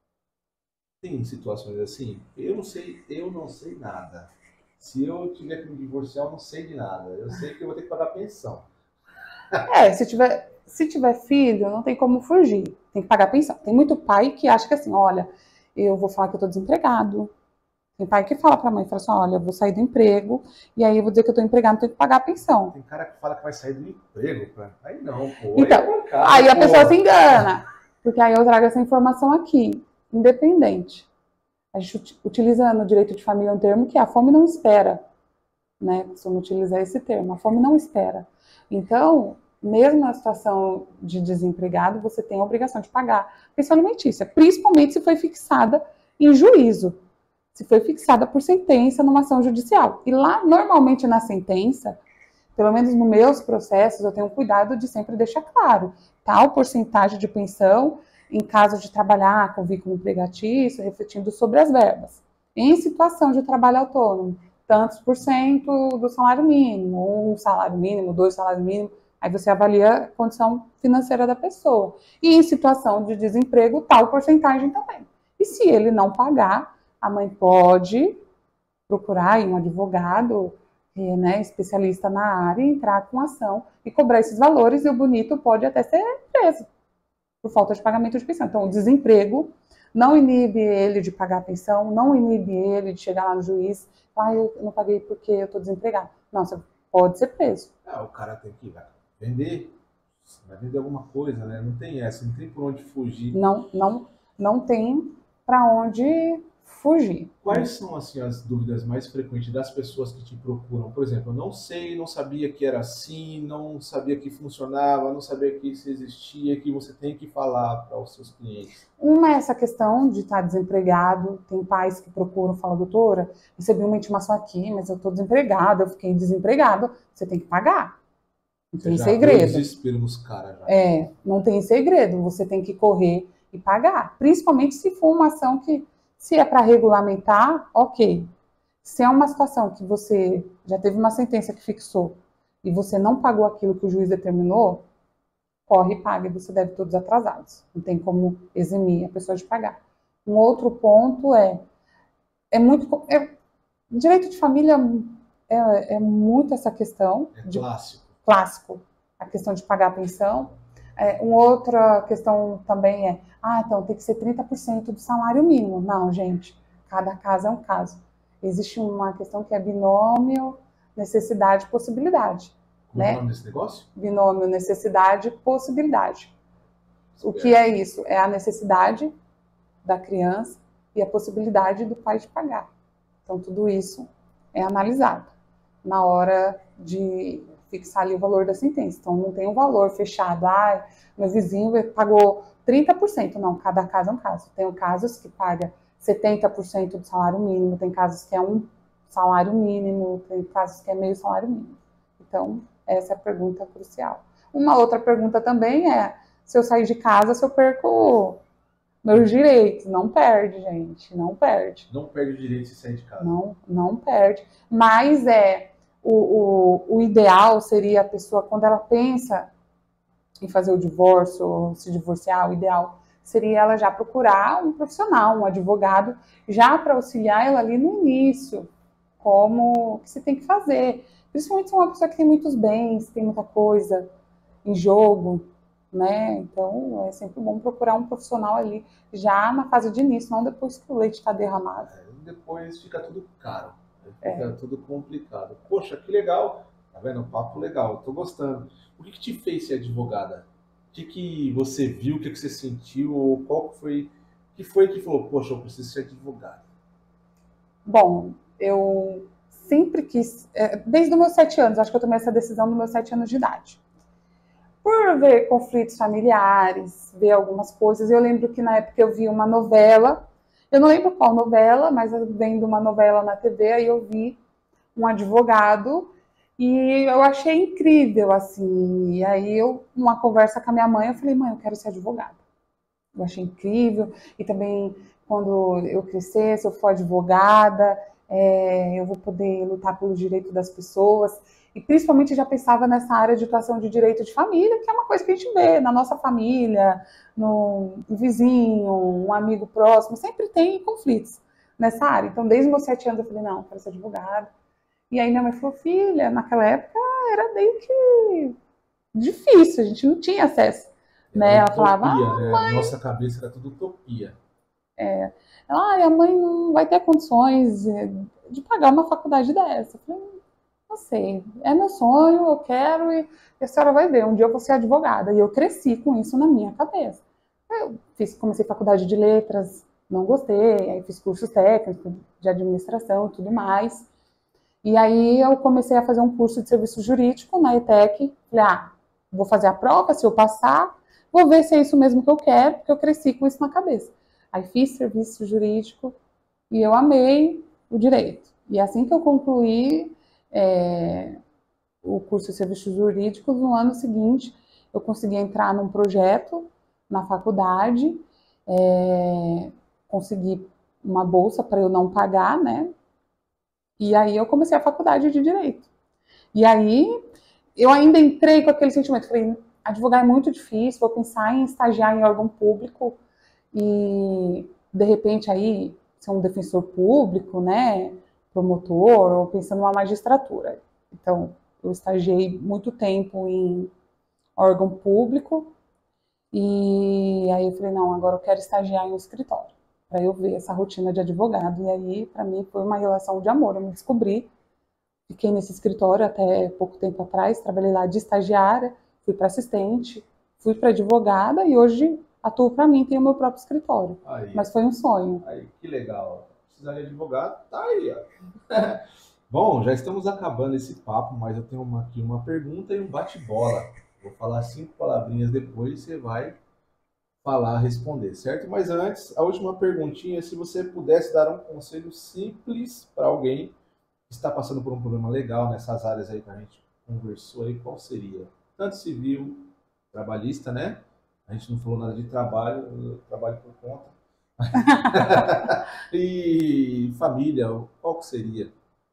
Tem situações assim, eu não sei, eu não sei nada. Se eu tiver que me divorciar, eu não sei de nada. Eu sei que eu vou ter que pagar pensão. É, se tiver, se tiver filho, não tem como fugir, tem que pagar pensão. Tem muito pai que acha que assim, olha, eu vou falar que eu tô desempregado. Tem pai que fala pra mãe, fala assim, olha, eu vou sair do emprego, e aí eu vou dizer que eu tô empregado, tenho que pagar a pensão. Tem cara que fala que vai sair do emprego, pra... aí não, pô. Então, aí é bancada, aí a pô. pessoa se engana, porque aí eu trago essa informação aqui, independente. A gente utiliza no direito de família um termo que é a fome não espera, né? Costuma utilizar esse termo, a fome não espera. Então, mesmo na situação de desempregado, você tem a obrigação de pagar pensão alimentícia, principalmente se foi fixada em juízo, se foi fixada por sentença numa ação judicial. E lá, normalmente na sentença, pelo menos nos meus processos, eu tenho cuidado de sempre deixar claro tal porcentagem de pensão em caso de trabalhar com vínculo empregatício, refletindo sobre as verbas. Em situação de trabalho autônomo, tantos por cento do salário mínimo, um salário mínimo, dois salários mínimos, aí você avalia a condição financeira da pessoa. E em situação de desemprego, tal porcentagem também. E se ele não pagar, a mãe pode procurar um advogado, né, especialista na área, entrar com ação e cobrar esses valores, e o bonito pode até ser preso por falta de pagamento de pensão. Então, o desemprego não inibe ele de pagar a pensão, não inibe ele de chegar lá no juiz, ah, eu não paguei porque eu estou desempregado. Não, você pode ser preso. Ah, o cara tem que vender, vai vender alguma coisa, né? Não tem essa, não tem por onde fugir. Não, não, não tem para onde fugir. Quais são assim as dúvidas mais frequentes das pessoas que te procuram? Por exemplo, eu não sei, não sabia que era assim, não sabia que funcionava, não sabia que isso existia, que você tem que falar para os seus clientes. Uma é essa questão de estar desempregado. Tem pais que procuram, falam, doutora, recebi uma intimação aqui, mas eu estou desempregado, eu fiquei desempregado. Você tem que pagar. Não tem segredo. Desespero nos caras já. É, não tem segredo. Você tem que correr e pagar. Principalmente se for uma ação que, se é para regulamentar, ok. Se é uma situação que você já teve uma sentença que fixou e você não pagou aquilo que o juiz determinou, corre e paga, e você deve todos atrasados. Não tem como eximir a pessoa de pagar. Um outro ponto é, é muito, é, direito de família é, é muito essa questão. É de, clássico. Clássico. A questão de pagar a pensão. É, uma outra questão também é, ah, então tem que ser trinta por cento do salário mínimo. Não, gente, cada caso é um caso. Existe uma questão que é binômio, necessidade e possibilidade. Como é né? o nome desse negócio? Binômio, necessidade, possibilidade. O que é isso? É a necessidade da criança e a possibilidade do pai de pagar. Então, tudo isso é analisado na hora de fixar ali o valor da sentença. Então, não tem um valor fechado. Ah, meu vizinho pagou trinta por cento. Não, cada caso é um caso. Tem casos que paga setenta por cento do salário mínimo, tem casos que é um salário mínimo, tem casos que é meio salário mínimo. Então, essa é a pergunta crucial. Uma outra pergunta também é, se eu sair de casa, se eu perco meus direitos. Não perde, gente, não perde. Não perde o direito de sair de casa. Não, não perde. Mas é, o, o, o ideal seria a pessoa, quando ela pensa em fazer o divórcio, se divorciar, o ideal seria ela já procurar um profissional, um advogado, já para auxiliar ela ali no início, como que se tem que fazer. Principalmente se é uma pessoa que tem muitos bens, tem muita coisa em jogo, né? Então, é sempre bom procurar um profissional ali já na fase de início, não depois que o leite está derramado. É, depois fica tudo caro, fica É. tudo complicado. Poxa, que legal, tá vendo? Um papo legal, tô gostando. O que, que te fez ser advogada? O que, que você viu, o que, que você sentiu, ou qual foi, o que foi que falou, poxa, eu preciso ser advogada? Bom, eu sempre quis, desde os meus sete anos, acho que eu tomei essa decisão nos meus sete anos de idade. Por ver conflitos familiares, ver algumas coisas, eu lembro que na época eu vi uma novela, eu não lembro qual novela, mas vendo uma novela na T V, aí eu vi um advogado e eu achei incrível, assim, e aí eu, numa conversa com a minha mãe, eu falei, mãe, eu quero ser advogada. Eu achei incrível, e também quando eu crescer, se eu for advogada, é, eu vou poder lutar pelo direito das pessoas, e principalmente já pensava nessa área de atuação de direito de família, que é uma coisa que a gente vê na nossa família, no vizinho, um amigo próximo, sempre tem conflitos nessa área. Então, desde os meus sete anos, eu falei, não, eu quero ser advogada. E aí minha mãe falou, filha, naquela época era meio que difícil, a gente não tinha acesso. Né? Ela falava, ah, né? mãe... Nossa cabeça era tudo utopia. É. Ah, a mãe não vai ter condições de, de pagar uma faculdade dessa. Eu falei, não sei, é meu sonho, eu quero e a senhora vai ver, um dia eu vou ser advogada. E eu cresci com isso na minha cabeça. Eu fiz, comecei faculdade de letras, não gostei, aí fiz cursos técnicos de administração e tudo mais. E aí eu comecei a fazer um curso de serviço jurídico na ETEC. Falei, ah, vou fazer a prova, se eu passar, vou ver se é isso mesmo que eu quero, porque eu cresci com isso na cabeça. Aí fiz serviço jurídico e eu amei o direito. E assim que eu concluí é, o curso de serviço jurídico, no ano seguinte eu consegui entrar num projeto na faculdade, é, consegui uma bolsa para eu não pagar, né? E aí eu comecei a faculdade de direito. E aí eu ainda entrei com aquele sentimento, falei, advogar é muito difícil, vou pensar em estagiar em órgão público e, de repente, aí ser um defensor público, né, promotor, ou pensando numa magistratura. Então, eu estagiei muito tempo em órgão público e aí eu falei, não, agora eu quero estagiar em um escritório. para eu ver essa rotina de advogado. E aí, para mim, foi uma relação de amor. Eu me descobri, fiquei nesse escritório até pouco tempo atrás, trabalhei lá de estagiária, fui para assistente, fui para advogada e hoje atuo para mim, tenho o meu próprio escritório. Aí, mas foi um sonho. Aí, que legal. Precisar de advogado, tá aí, ó. Bom, já estamos acabando esse papo, mas eu tenho uma, aqui uma pergunta e um bate-bola. Vou falar cinco palavrinhas depois, você vai falar, responder, certo? Mas antes, a última perguntinha, se você pudesse dar um conselho simples para alguém que está passando por um problema legal nessas áreas aí que a gente conversou aí, qual seria? Tanto civil, trabalhista, né? A gente não falou nada de trabalho, eu trabalho por conta. E família, qual que seria?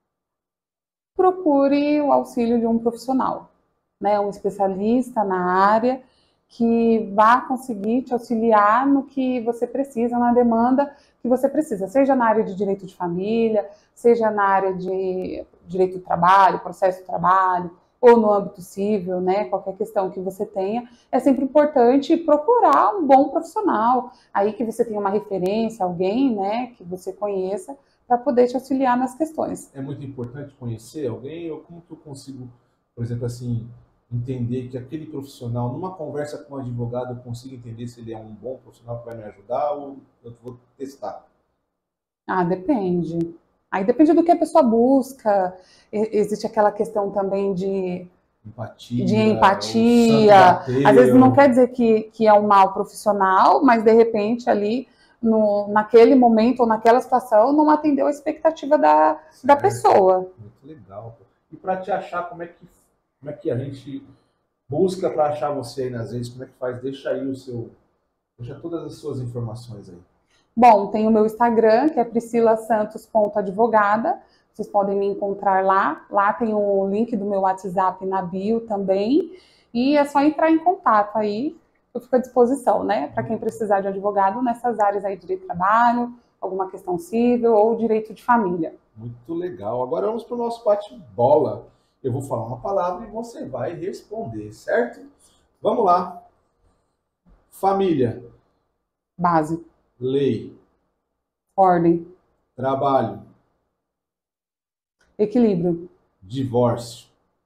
Procure o auxílio de um profissional, né? Um especialista na área que vá conseguir te auxiliar no que você precisa, na demanda que você precisa, seja na área de direito de família, seja na área de direito do trabalho, processo do trabalho, ou no âmbito civil, né, qualquer questão que você tenha, é sempre importante procurar um bom profissional, aí que você tenha uma referência, alguém, né, que você conheça, para poder te auxiliar nas questões. É muito importante conhecer alguém, ou como que eu consigo, por exemplo, assim, entender que aquele profissional, numa conversa com um advogado, eu consigo entender se ele é um bom profissional que vai me ajudar ou eu vou testar? Ah, depende. Aí depende do que a pessoa busca. Existe aquela questão também de empatia. De empatia. Às vezes não quer dizer que, que é um mau profissional, mas de repente ali, no, naquele momento ou naquela situação, não atendeu a expectativa da, da pessoa. Muito legal. E para te achar, como é que, como é que a gente busca para achar você aí nas redes? Como é que faz? Deixa aí o seu... Deixa todas as suas informações aí. Bom, tem o meu Instagram, que é priscila santos ponto advogada. Vocês podem me encontrar lá. Lá tem o link do meu WhatsApp na bio também. E é só entrar em contato aí. Eu fico à disposição, né? Para quem precisar de advogado nessas áreas aí de direito do trabalho, alguma questão civil ou direito de família. Muito legal. Agora vamos para o nosso bate-bola. Eu vou falar uma palavra e você vai responder, certo? Vamos lá. Família. Base. Lei. Ordem. Trabalho. Equilíbrio. Divórcio.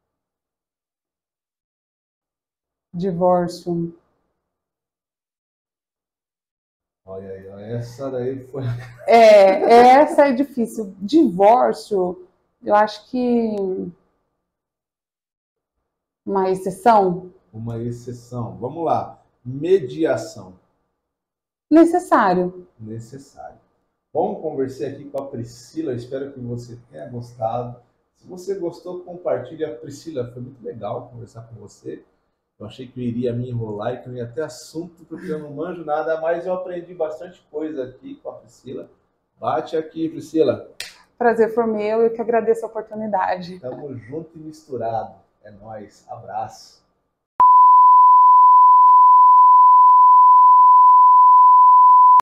Divórcio. Olha aí, essa daí foi... É, essa é difícil. Divórcio, eu acho que... Uma exceção? Uma exceção. Vamos lá. Mediação. Necessário. Necessário. Bom, conversei aqui com a Priscila, espero que você tenha gostado. Se você gostou, compartilhe. A Priscila, foi muito legal conversar com você. Eu achei que eu iria me enrolar e que não ia ter assunto, porque eu não manjo nada, mas eu aprendi bastante coisa aqui com a Priscila. Bate aqui, Priscila. Prazer foi meu, eu que agradeço a oportunidade. Tamo junto e misturado. É nóis. Abraço.